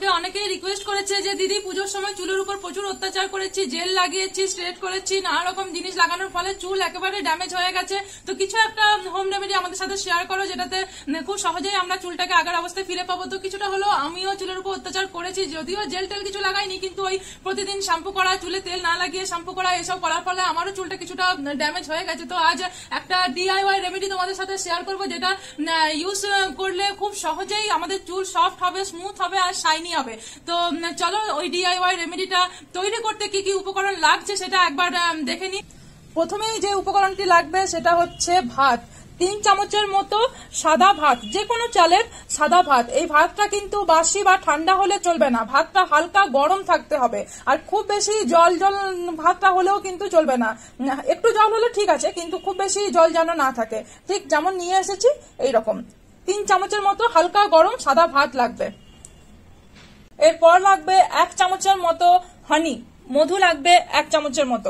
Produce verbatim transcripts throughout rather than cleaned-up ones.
আমাকে অনেকেই রিকোয়েস্ট করেছে যে দিদি পুজোর সময় চুলের উপর প্রচুর অত্যাচার করেছি, জেল লাগিয়েছি, স্ট্রেট করেছি, নানা রকম জিনিস লাগানোর ফলে চুল একেবারে ড্যামেজ হয়ে গেছে, তো কিছু একটা হোম রেমেডি আমাদের সাথে শেয়ার করো যেটাতে খুব সহজেই আমরা চুলটাকে আগের অবস্থায় ফিরে পাবো। তো কিছুটা হলো আমিও চুলের উপর অত্যাচার করেছি, যদিও জেল টেল কিছু লাগাইনি, কিন্তু ওই প্রতিদিন শ্যাম্পু করা, চুলে তেল না লাগিয়ে শ্যাম্পু করা, এসব করার ফলে আমারও চুলটা কিছুটা ড্যামেজ হয়ে গেছে। তো আজ একটা ডিআইওয়াই রেমেডি তোমাদের সাথে শেয়ার করবো যেটা ইউজ করলে খুব সহজেই আমাদের চুল সফট হবে, স্মুথ হবে আর শাইনি হবে। তো চলো ওই ডিআইওয়াই রেমেডিটা তৈরি করতে কি কি উপকরণ লাগছে সেটা একবার দেখে নি। প্রথমেই যে উপকরণটি লাগবে সেটা হচ্ছে ভাত, তিন চামচের মতো সাদা ভাত, যে কোনো চালের সাদা ভাত। এই ভাতটা কিন্তু বাসি বা ঠান্ডা হলে চলবে না, ভাতটা হালকা গরম থাকতে হবে। আর খুব বেশি জল জল ভাতটা হলেও কিন্তু চলবে না, একটু জল হলে ঠিক আছে, কিন্তু খুব বেশি জল যেন না থাকে। ঠিক যেমন নিয়ে এসেছি এইরকম তিন চামচের মতো হালকা গরম সাদা ভাত লাগবে। এরপর লাগবে এক চামচের মতো হানি, মধু লাগবে এক চামচের মতো।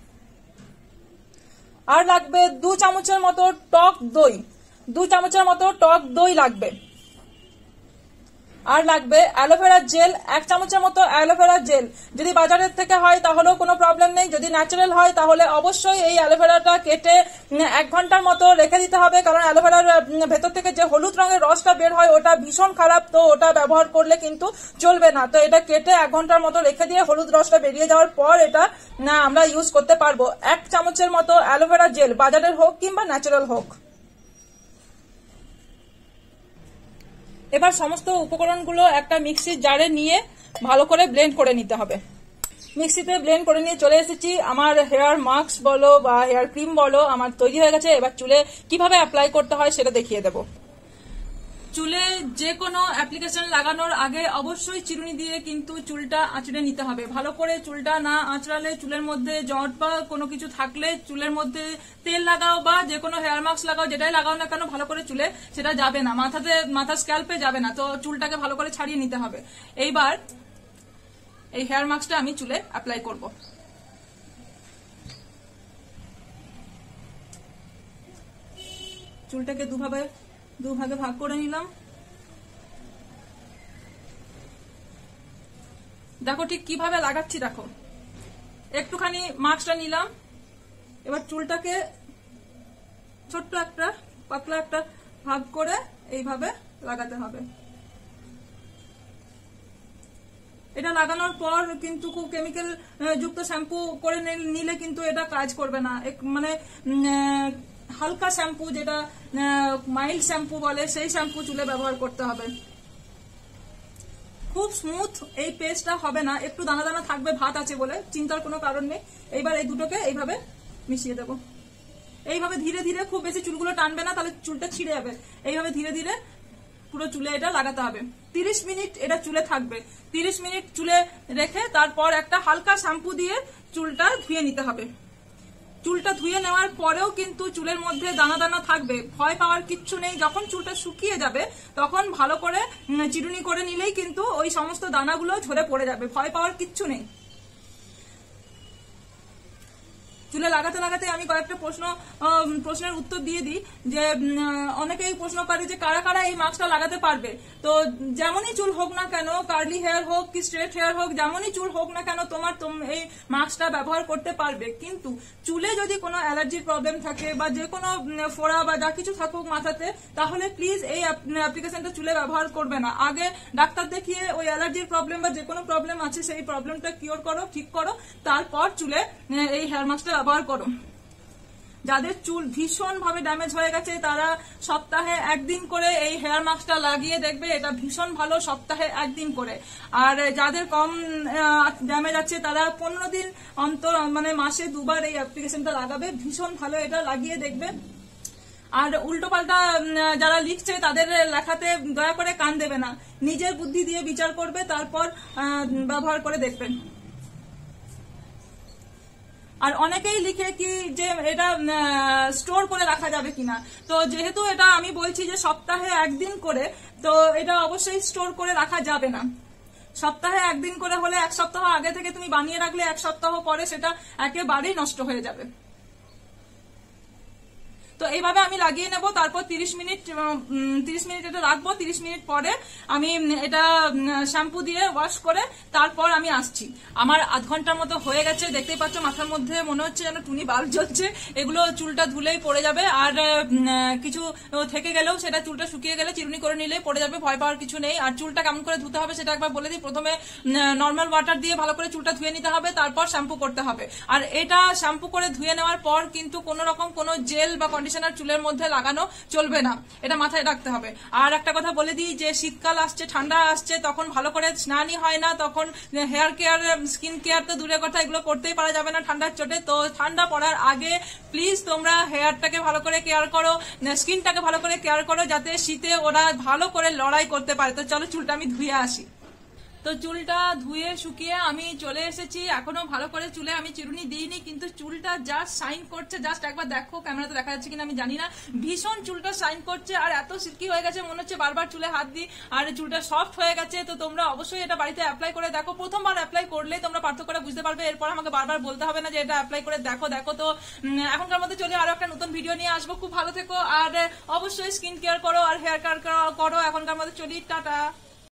আর লাগবে দু চামচের মতো টক দই, দু চামচের মতো টক দই লাগবে। আর লাগবে অ্যালোভেরা জেল, এক চামচের মতো অ্যালোভেরা জেল। যদি বাজারের থেকে হয় তাহলেও কোনো প্রবলেম নেই, যদি ন্যাচারাল হয় তাহলে অবশ্যই এই অ্যালোভেরাটা কেটে এক ঘন্টার মতো রেখে দিতে হবে, কারণ অ্যালোভেরার ভেতর থেকে যে হলুদ রঙের রসটা বের হয় ওটা ভীষণ খারাপ, তো ওটা ব্যবহার করলে কিন্তু চলবে না। তো এটা কেটে এক ঘন্টার মতো রেখে দিয়ে হলুদ রসটা বেরিয়ে যাওয়ার পর এটা না আমরা ইউজ করতে পারবো। এক চামচের মতো অ্যালোভেরা জেল, বাজারের হোক কিংবা ন্যাচারাল হোক। এবার সমস্ত উপকরণগুলো একটা মিক্সির জারে নিয়ে ভালো করে ব্লেন্ড করে নিতে হবে। মিক্সিতে ব্লেন্ড করে নিয়ে চলে এসেছি। আমার হেয়ার মাস্ক বলো বা হেয়ার ক্রিম বলো আমার তৈরি হয়ে গেছে। এবার চুলে কিভাবে অ্যাপ্লাই করতে হয় সেটা দেখিয়ে দেবো। চুলে যে কোনো অ্যাপ্লিকেশন লাগানোর আগে অবশ্যই চিরুনি দিয়ে কিন্তু চুলটা আঁচড়ে নিতে হবে। ভালো করে চুলটা না আঁচড়ালে চুলের মধ্যে জট বা কোনো কিছু থাকলে চুলের মধ্যে তেল লাগাও বা যে কোনো হেয়ার মাস্ক লাগাও, যেটাই লাগাও না কেন ভালো করে চুলে সেটা যাবে না, মাথাতে মাথার স্ক্যাল্পে যাবে না। তো চুলটাকে ভালো করে ছাড়িয়ে নিতে হবে। এইবার এই হেয়ার মাস্কটা আমি চুলে অ্যাপ্লাই করব। চুলটাকে দুভাবে দুভাগে ভাগ করে নিলাম। দেখো ঠিক কিভাবে লাগাচ্ছি, দেখো একটুখানি মাস্কটা নিলাম, এবার চুলটাকে ছোট্ট একটা পাতলা একটা ভাগ করে এইভাবে লাগাতে হবে। এটা লাগানোর পর কিন্তু খুব কেমিক্যাল যুক্ত শ্যাম্পু করে নিলে কিন্তু এটা কাজ করবে না, মানে হালকা শ্যাম্পু যেটা মাইল্ড শ্যাম্পু বলে সেই শ্যাম্পু চুলে ব্যবহার করতে হবে। খুব স্মুথ এই পেস্টটা হবে না, একটু দানা দানা থাকবে, ভাত আছে বলে চিন্তার কোনো কারণ নেই। এইবার এই দুটোকে এইভাবে মিশিয়ে দেবো। এইভাবে ধীরে ধীরে, খুব বেশি চুলগুলো টানবে না তাহলে চুলটা ছিঁড়ে যাবে। এইভাবে ধীরে ধীরে পুরো চুলে এটা লাগাতে হবে। তিরিশ মিনিট এটা চুলে থাকবে। তিরিশ মিনিট চুলে রেখে তারপর একটা হালকা শ্যাম্পু দিয়ে চুলটা ধুয়ে নিতে হবে। চুলটা ধুয়ে নেওয়ার পরেও কিন্তু চুলের মধ্যে দানা দানা থাকবে, ভয় পাওয়ার কিচ্ছু নেই। যখন চুলটা শুকিয়ে যাবে তখন ভালো করে চিরুনি করে নিলেই কিন্তু ওই সমস্ত দানাগুলো ঝরে পড়ে যাবে, ভয় পাওয়ার কিচ্ছু নেই। চুলে লাগাতে লাগাতে আমি কয়েকটা প্রশ্ন প্রশ্নের উত্তর দিয়ে দিই, যে অনেকেই প্রশ্ন করে যে কারা কারা এই মাস্কটা লাগাতে পারবে। তো যেমনই চুল হোক না কেন, কার্লি হেয়ার হোক কি স্ট্রেট হেয়ার হোক, যেমনই চুল হোক না কেন তোমার এই মাস্কটা ব্যবহার করতে পারবে। কিন্তু চুলে যদি কোনো অ্যালার্জির প্রবলেম থাকে বা যে কোনো ফোড়া বা যা কিছু থাকুক মাথাতে, তাহলে প্লিজ এই অ্যাপ্লিকেশনটা চুলে ব্যবহার করবে না। আগে ডাক্তার দেখিয়ে ওই অ্যালার্জির প্রবলেম বা যে কোনো প্রবলেম আছে সেই প্রবলেমটা কিওর করো, ঠিক করো, তারপর চুলে এই হেয়ার মাস্কটা ব্যবহার করো। যাদের চুল ভীষণ ভাবে ড্যামেজ হয়ে গেছে তারা সপ্তাহে একদিন করে এই হেয়ার মাস্কটা লাগিয়ে দেখবে, এটা ভীষণ ভালো, সপ্তাহে একদিন করে। আর যাদের কম ড্যামেজ আছে তারা পনেরো দিন অন্তর, মানে মাসে দুবার এই অ্যাপ্লিকেশনটা লাগাবে, ভীষণ ভালো, এটা লাগিয়ে দেখবে। আর উল্টো পাল্টা যারা লিখছে তাদের লেখাতে দয়া করে কান দেবে না, নিজের বুদ্ধি দিয়ে বিচার করবে, তারপর ব্যবহার করে দেখবেন। আর অনেকেই লিখে কি যে এটা স্টোর করে রাখা যাবে কিনা, তো যেহেতু এটা আমি বলছি যে সপ্তাহে একদিন করে, তো এটা অবশ্যই স্টোর করে রাখা যাবে না। সপ্তাহে একদিন করে হলে এক সপ্তাহ আগে থেকে তুমি বানিয়ে রাখলে এক সপ্তাহ পরে সেটা একেবারেই নষ্ট হয়ে যাবে। তো এইভাবে আমি লাগিয়ে নেব। তারপর তিরিশ মিনিট তিরিশ মিনিট এটা রাখবো। তিরিশ মিনিট পরে আমি এটা শ্যাম্পু দিয়ে ওয়াশ করে তারপর আমি আসছি। আমার আধ ঘন্টার মতো হয়ে গেছে, দেখতেই পাচ্ছ মাথার মধ্যে মনে হচ্ছে যেন টুনি বাল্ব জ্বলছে। এগুলো চুলটা ধুলেই পড়ে যাবে, আর কিছু থেকে গেলেও সেটা চুলটা শুকিয়ে গেলে চিরুনি করে নিলেই পড়ে যাবে, ভয় পাওয়ার কিছু নেই। আর চুলটা কেমন করে ধুতে হবে সেটা একবার বলে দিই। প্রথমে নর্মাল ওয়াটার দিয়ে ভালো করে চুলটা ধুয়ে নিতে হবে, তারপর শ্যাম্পু করতে হবে। আর এটা শ্যাম্পু করে ধুয়ে নেওয়ার পর কিন্তু কোনো রকম কোনো জেল বা কন্ডিশনার চুলের মধ্যে লাগানো চলবে না, এটা মাথায় রাখতে হবে। আর একটা কথা বলে দিই যে শীতকাল আসছে, ঠান্ডা আসছে, তখন ভালো করে স্নানই হয় না, তখন হেয়ার কেয়ার স্কিন কেয়ার তো দূরের কথা, এগুলো করতেই পারা যাবে না ঠান্ডার চোটে। তো ঠান্ডা পড়ার আগে প্লিজ তোমরা হেয়ারটাকে ভালো করে কেয়ার করো, স্কিনটাকে ভালো করে কেয়ার করো, যাতে শীতে ওরা ভালো করে লড়াই করতে পারে। তো চলো চুলটা আমি ধুয়ে আসি। তো চুলটা ধুয়ে শুকিয়ে আমি চলে এসেছি। এখনো ভালো করে চুলে আমি চিরুনি দিইনি, কিন্তু চুলটা জাস্ট শাইন করছে। জাস্ট একবার দেখো, ক্যামেরাতে দেখা যাচ্ছে কিনা আমি জানি না, ভীষণ চুলটা শাইন করছে আর এত সিল্কি হয়ে গেছে মনে হচ্ছে বারবার চুলে হাত দিই, আর চুলটা সফট হয়ে গেছে। তো তোমরা অবশ্যই এটা বাড়িতে অ্যাপ্লাই করে দেখো। প্রথমবার অ্যাপ্লাই করলেই তোমরা পার্থক্যটা বুঝতে পারবে, এরপর আমাকে বারবার বলতে হবে না যে এটা অ্যাপ্লাই করে দেখো দেখো। তো এখনকার মধ্যে চলে আরো একটা নতুন ভিডিও নিয়ে আসবো। খুব ভালো থেকো আর অবশ্যই স্কিন কেয়ার করো আর হেয়ার কেয়ার করো। এখনকার মধ্যে চলি, টাটা।